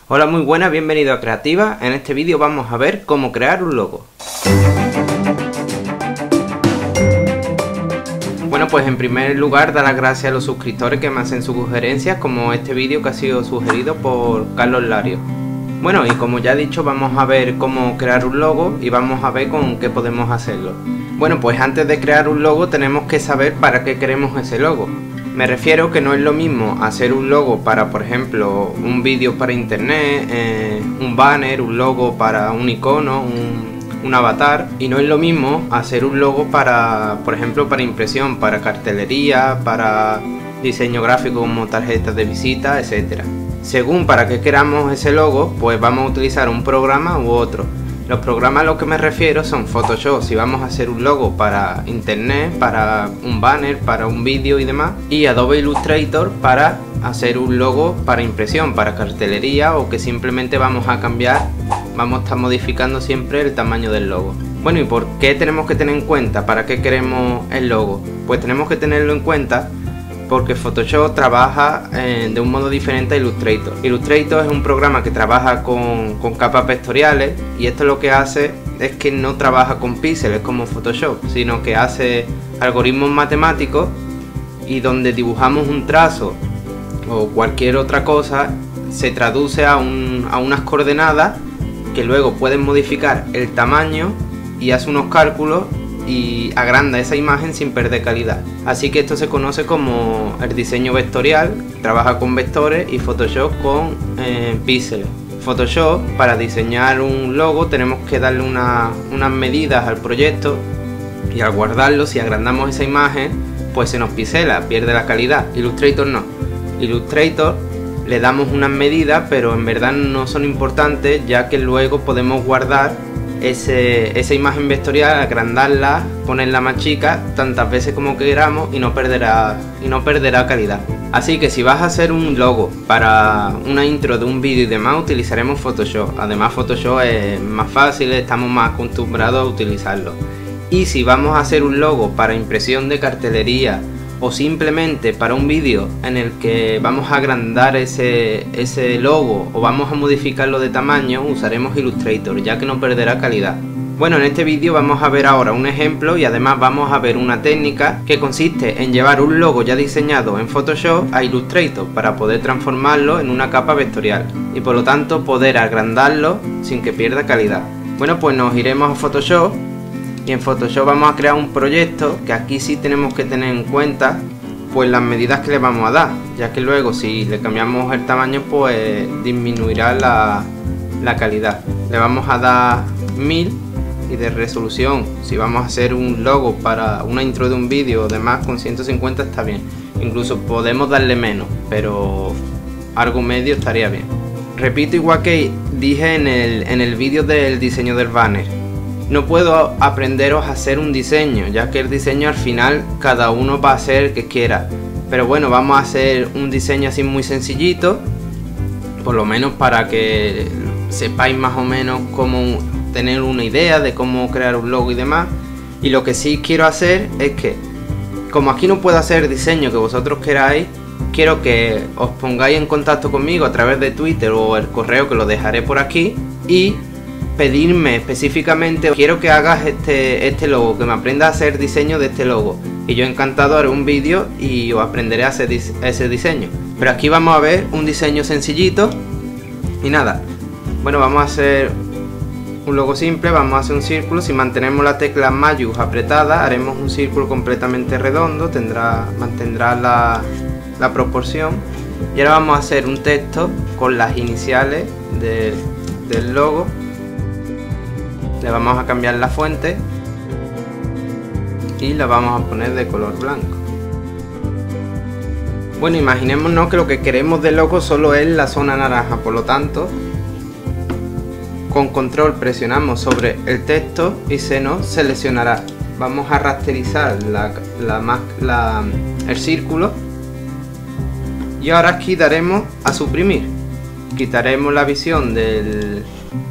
Hola, muy buenas, bienvenido a Creativa. En este vídeo vamos a ver cómo crear un logo. Bueno, pues en primer lugar dar las gracias a los suscriptores que me hacen sugerencias, como este vídeo que ha sido sugerido por Carlos Lario. Bueno, y como ya he dicho, vamos a ver cómo crear un logo y vamos a ver con qué podemos hacerlo. Bueno, pues antes de crear un logo tenemos que saber para qué queremos ese logo. Me refiero que no es lo mismo hacer un logo para, por ejemplo, un vídeo para internet, un banner, un logo para un icono, un avatar, y no es lo mismo hacer un logo para, por ejemplo, para impresión, para cartelería, para diseño gráfico como tarjetas de visita, etcétera. Según para qué queramos ese logo, pues vamos a utilizar un programa u otro. Los programas a los que me refiero son Photoshop si vamos a hacer un logo para internet, para un banner, para un vídeo y demás, y Adobe Illustrator para hacer un logo para impresión, para cartelería, o que simplemente vamos a cambiar, vamos a estar modificando siempre el tamaño del logo. Bueno, ¿y por qué tenemos que tener en cuenta para qué queremos el logo? Pues tenemos que tenerlo en cuenta porque Photoshop trabaja de un modo diferente a Illustrator. Illustrator es un programa que trabaja con capas vectoriales, y esto lo que hace es que no trabaja con píxeles como Photoshop, sino que hace algoritmos matemáticos, y donde dibujamos un trazo o cualquier otra cosa se traduce a unas coordenadas que luego pueden modificar el tamaño y hace unos cálculos y agranda esa imagen sin perder calidad. Así que esto se conoce como el diseño vectorial, trabaja con vectores, y Photoshop con píxeles. Photoshop, para diseñar un logo tenemos que darle unas medidas al proyecto, y al guardarlo, si agrandamos esa imagen, pues se nos pixela, pierde la calidad. Illustrator no. Illustrator le damos unas medidas, pero en verdad no son importantes, ya que luego podemos guardar esa imagen vectorial, agrandarla, ponerla más chica tantas veces como queramos, y no perderá calidad. Así que si vas a hacer un logo para una intro de un vídeo y demás, utilizaremos Photoshop. Además Photoshop es más fácil, estamos más acostumbrados a utilizarlo. Y si vamos a hacer un logo para impresión de cartelería, o simplemente para un vídeo en el que vamos a agrandar ese logo o vamos a modificarlo de tamaño, usaremos Illustrator, ya que no perderá calidad. Bueno, en este vídeo vamos a ver ahora un ejemplo, y además vamos a ver una técnica que consiste en llevar un logo ya diseñado en Photoshop a Illustrator para poder transformarlo en una capa vectorial y por lo tanto poder agrandarlo sin que pierda calidad. Bueno, pues nos iremos a Photoshop. Y en Photoshop vamos a crear un proyecto, que aquí sí tenemos que tener en cuenta pues las medidas que le vamos a dar, ya que luego si le cambiamos el tamaño pues disminuirá la calidad. Le vamos a dar 1000, y de resolución, si vamos a hacer un logo para una intro de un vídeo o demás, con 150 está bien. Incluso podemos darle menos, pero algo medio estaría bien. Repito, igual que dije en el vídeo del diseño del banner, no puedo aprenderos a hacer un diseño, ya que el diseño al final cada uno va a hacer el que quiera. Pero bueno, vamos a hacer un diseño así muy sencillito, por lo menos para que sepáis más o menos cómo tener una idea de cómo crear un logo y demás. Y lo que sí quiero hacer es que, como aquí no puedo hacer el diseño que vosotros queráis, quiero que os pongáis en contacto conmigo a través de Twitter o el correo, que lo dejaré por aquí, y pedirme específicamente: quiero que hagas este logo, que me aprenda a hacer diseño de este logo, y yo encantado haré un vídeo y os aprenderé a hacer ese diseño. Pero aquí vamos a ver un diseño sencillito y nada. Bueno, vamos a hacer un logo simple, vamos a hacer un círculo. Si mantenemos la tecla Mayús apretada, haremos un círculo completamente redondo, mantendrá la proporción. Y ahora vamos a hacer un texto con las iniciales del logo. Le vamos a cambiar la fuente y la vamos a poner de color blanco. Bueno, imaginémonos que lo que queremos del logo solo es la zona naranja, por lo tanto con control presionamos sobre el texto y se nos seleccionará. Vamos a rasterizar el círculo, y ahora aquí daremos a suprimir. Quitaremos la visión del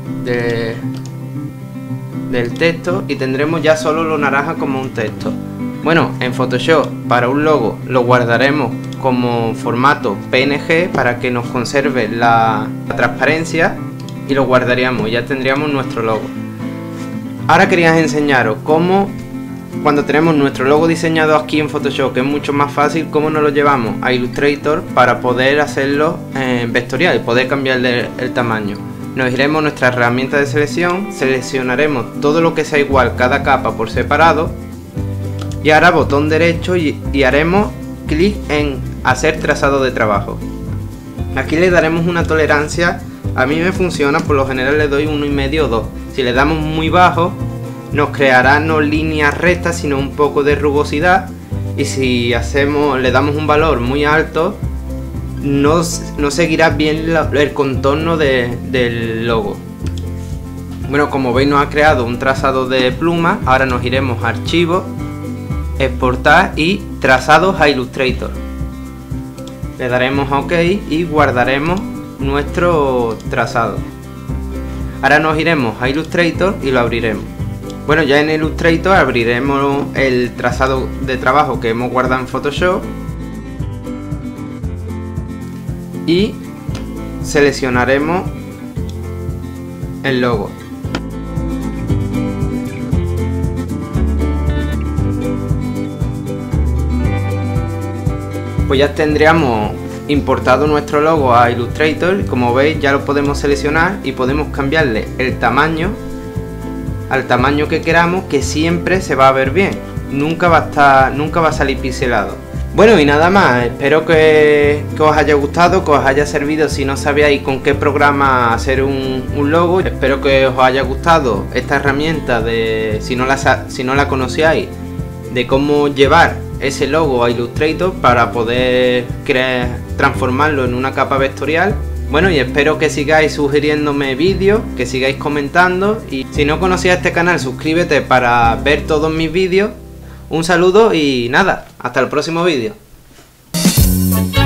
texto y tendremos ya solo lo naranja como un texto. Bueno, en Photoshop para un logo lo guardaremos como formato PNG para que nos conserve la transparencia y lo guardaríamos, ya tendríamos nuestro logo. Ahora quería enseñaros cómo, cuando tenemos nuestro logo diseñado aquí en Photoshop, que es mucho más fácil, cómo nos lo llevamos a Illustrator para poder hacerlo en vectorial y poder cambiarle el tamaño. Nos iremos a nuestra herramienta de selección, seleccionaremos todo lo que sea igual cada capa por separado y ahora botón derecho y haremos clic en hacer trazado de trabajo. Aquí le daremos una tolerancia, a mí me funciona, por lo general le doy 1,5 o 2. Si le damos muy bajo nos creará no líneas rectas sino un poco de rugosidad, y si le damos un valor muy alto no seguirá bien el contorno del logo. Bueno, como veis nos ha creado un trazado de pluma. Ahora nos iremos a archivo, exportar y trazados a Illustrator. Le daremos a OK y guardaremos nuestro trazado. Ahora nos iremos a Illustrator y lo abriremos. Bueno, ya en Illustrator abriremos el trazado de trabajo que hemos guardado en Photoshop y seleccionaremos el logo. Pues ya tendríamos importado nuestro logo a Illustrator. Como veis ya lo podemos seleccionar y podemos cambiarle el tamaño al tamaño que queramos, que siempre se va a ver bien, nunca va a salir pixelado. Bueno, y nada más, espero que os haya gustado, que os haya servido si no sabíais con qué programa hacer un logo. Espero que os haya gustado esta herramienta de, si no la conocíais, de cómo llevar ese logo a Illustrator para poder transformarlo en una capa vectorial. Bueno, y espero que sigáis sugiriéndome vídeos, que sigáis comentando, y si no conocías este canal suscríbete para ver todos mis vídeos. Un saludo y nada, hasta el próximo vídeo.